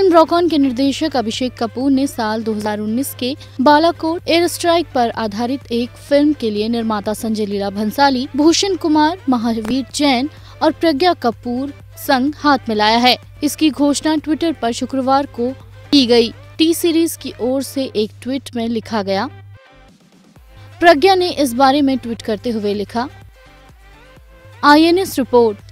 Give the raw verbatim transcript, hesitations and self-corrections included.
Film rock-on के निर्देशक अभिषेक कपूर ने साल दो हज़ार उन्नीस के बालाकोट एयर स्ट्राइक पर आधारित एक फिल्म के लिए निर्माता संजय लीला भंसाली, भूषण कुमार, महावीर जैन और प्रज्ञा कपूर संग हाथ मिलाया है। इसकी घोषणा ट्विटर पर शुक्रवार को की गई। टी सीरीज की ओर से एक ट्वीट में लिखा गया। प्रज्ञा ने इस बारे में ट्वीट करते हुए लिखा, आई एन एस रिपोर्ट,